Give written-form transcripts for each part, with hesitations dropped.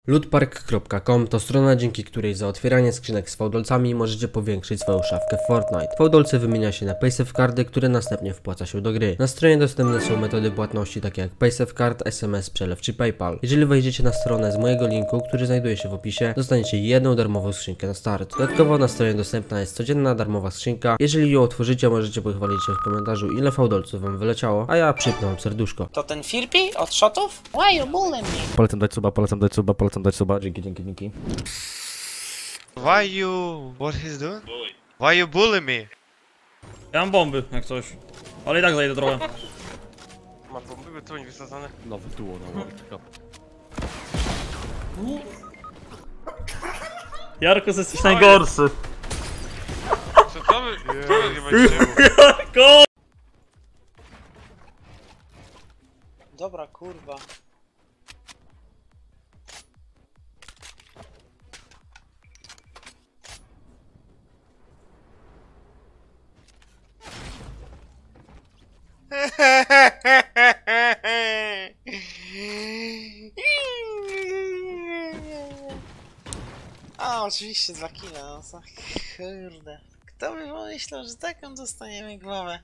Lootpark.com to strona, dzięki której za otwieranie skrzynek z fałdolcami możecie powiększyć swoją szafkę w Fortnite. Fałdolce wymienia się na PaySafeCardy, które następnie wpłaca się do gry. Na stronie dostępne są metody płatności takie jak PaySafeCard, SMS, przelew czy PayPal. Jeżeli wejdziecie na stronę z mojego linku, który znajduje się w opisie, dostaniecie jedną darmową skrzynkę na start. Dodatkowo na stronie dostępna jest codzienna darmowa skrzynka. Jeżeli ją otworzycie, możecie pochwalić się w komentarzu, ile fałdolców wam wyleciało, a ja przypnę wam serduszko. To ten Firpi od shotów? Why you bullying me? Polecam dać suba, dzięki. Why you... What he's doing? Why you bully me? Ja mam bomby, jak coś. Ale i tak zajdę trochę. Ma bomby, tu nie wysadzone. Nowy duo, Jarkus, jesteś najgorszy. Co wy nie będziecie? Jarko! Dobra, kurwa. A, oczywiście 2 kile, no co? Kurde. Kto by pomyślał, że taką dostaniemy głowę?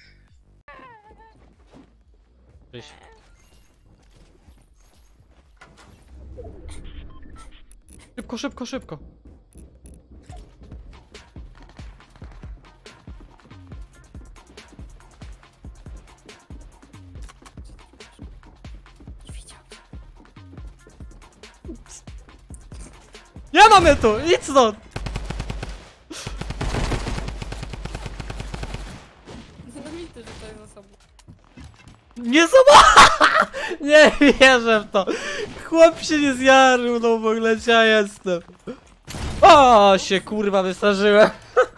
Szybko. Ja mamy tu! Idź stąd! Znamity, że to jest osoba. Nie zobaczył! Nie wierzę w to! Chłop się nie zjarzył, no w ogóle ja jestem. O, się kurwa wystarzyłem.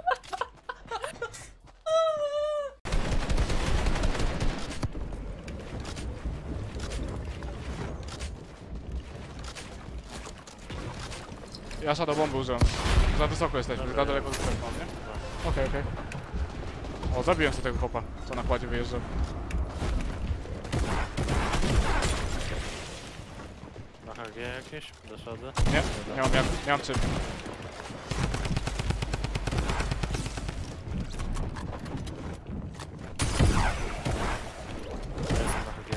Ja shadow bomby użyłem. Za wysoko jesteśmy, za daleko do strefu, nie? Okej. O, zabiłem sobie tego chłopa, co na kładzie wyjeżdżał. Na HG jakieś? Do szody? Nie, nie mam czym. Jestem na HG.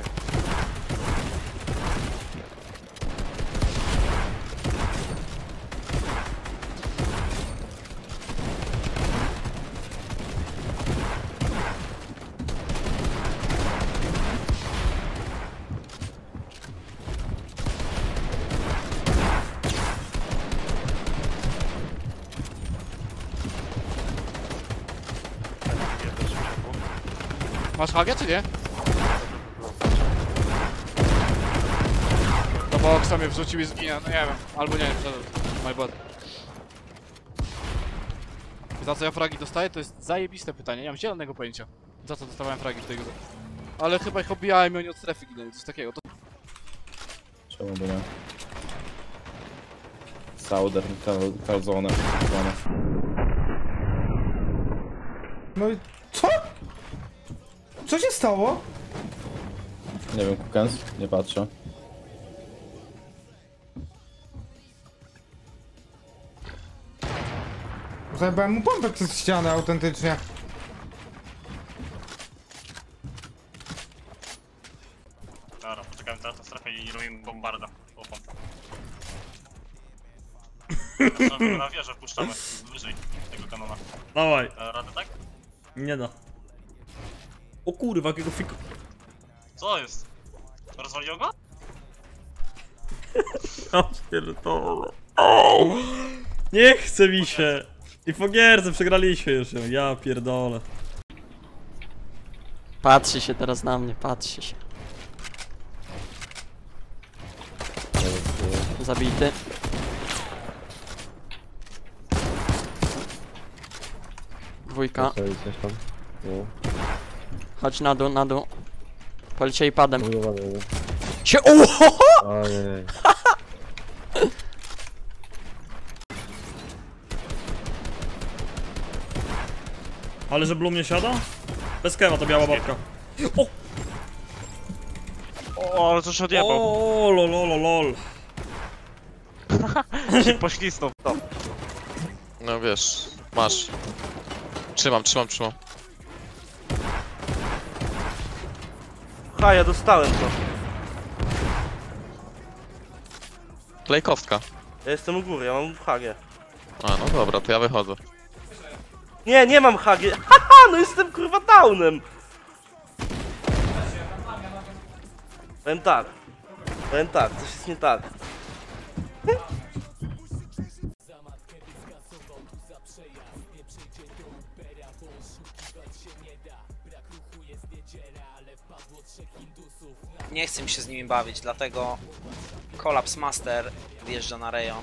Masz HG czy nie? To boksa mnie wrzucił i zginął, no nie wiem. Albo nie, my bad. Za co ja fragi dostaję, to jest zajebiste pytanie, nie mam zielonego pojęcia. Za co dostawałem fragi w tej grze. Ale chyba ich obijałem i oni od strefy ginęli, coś takiego. To... Czemu by nie? Southern Calzone. No i co? Co się stało? Nie wiem, Kukens, nie patrzę. Zajebałem mu pompę przez ścianę autentycznie. Dobra, poczekamy teraz na strefę i robimy bombarda. Opon. Na wieżę wpuszczamy wyżej tego kanona. Dawaj. Radę, tak? Nie da. O kurwa, jakiego fiku. Co jest? Rozwaliło go? Ja pierdolę. Nie chce mi się. I po gierce przegraliśmy już ją, ja pierdolę. Patrzy się teraz na mnie, patrzy się. Zabity. Dwójka. Chodź na dół. Poleciej padem. Się Ale że Blum nie siada? Bez kema to biała babka. O! O, ale coś odjebał. O, lol. Się poślizgnął w to. No wiesz, masz. Trzymam. Ha, ja dostałem to. Klej kostka. Ja jestem u góry, ja mam HG. A, no dobra, to ja wychodzę. Nie, nie mam HG. Haha, no jestem kurwa downem. Powiem tak, coś jest nie tak. Nie chcę mi się z nimi bawić, dlatego Collapse Master wjeżdża na rejon.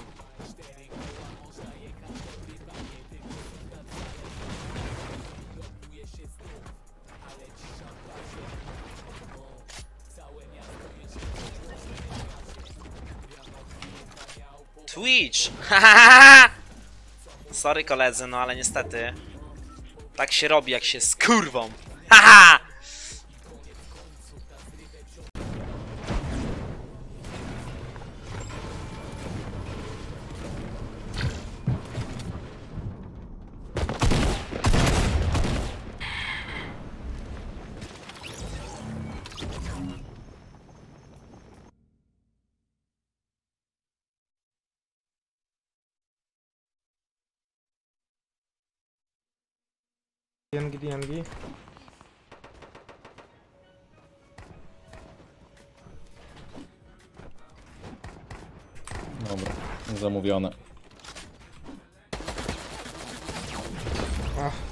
Twitch! Sorry koledzy, no ale niestety tak się robi, jak się z kurwą. Haha! DNG. Dobra, zamówione. Ach.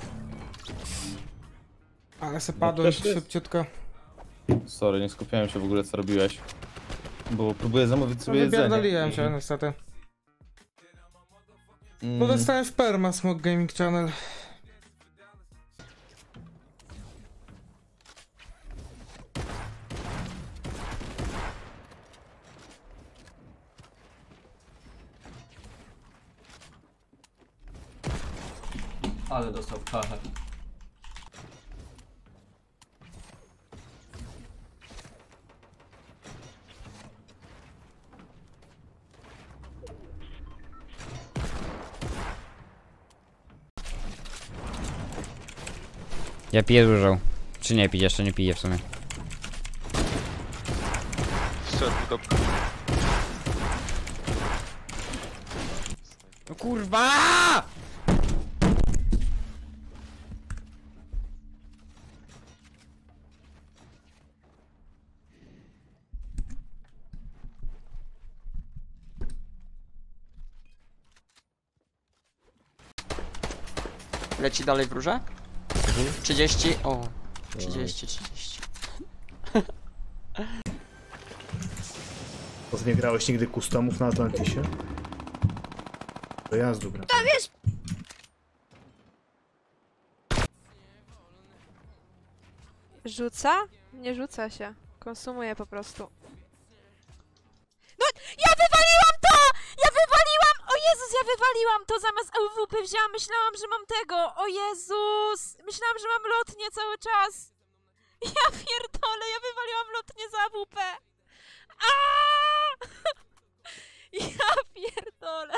Ale se padłeś szybciutko. Sorry, nie skupiałem się w ogóle co robiłeś. Bo próbuję zamówić sobie jedzenie. Wypierdoliłem się niestety. Bo dostałem w perma Smog Gaming Channel. Ale dostał pachę. Ja piję dużo. Czy nie piję? Jeszcze nie piję w sumie. No kurwa! Leci dalej wróżę? 30, o 30. Nie grałeś nigdy customów na Atlantisie? Do jazdu gra. Tam jest! Rzuca? Nie rzuca się. Konsumuje po prostu. No! Ja wywaliłam to! Ja wywaliłam! O Jezus, ja wywaliłam to! Zamiast AWP wzięłam, myślałam, że mam tego! O Jezus! Myślałam, że mam lotnię cały czas! Ja pierdolę, ja wywaliłam lotnię za AWP! Aaaa! Ja pierdolę!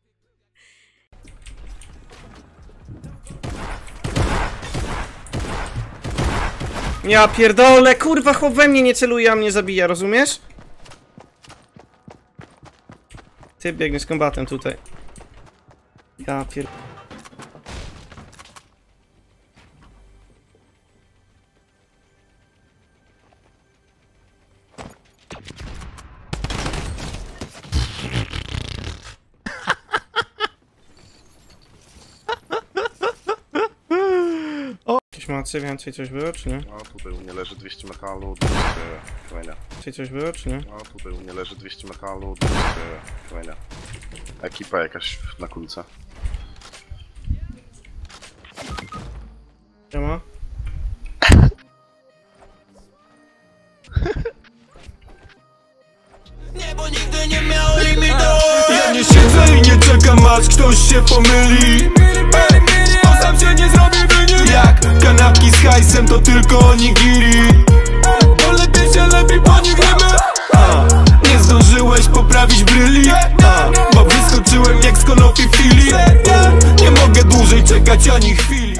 Ja pierdolę, kurwa, chłop we mnie nie celuje, a mnie zabija, rozumiesz? Ty biegnie z kombatem tutaj. Ja pierdolę. Jakieś macy, więcej coś było, czy nie? No tutaj u mnie leży 200 metalu, 200 kamienia. Więcej coś było, czy nie? No tutaj u mnie leży 200 metalu, 200 kamienia. Ekipa jakaś na kulce. Nie ma? Niebo nigdy nie miało limitu. Ja nie siedzę i nie czekam, aż ktoś się pomyli. Bo sam się nie zrobi wynik. Jak kanapki z hajsem, to tylko onigiri. Bo lepiej się lepiej po nich wiemy. Nie zdążyłeś poprawić bryli. Bo tej chwili. Nie mogę dłużej czekać ani chwili.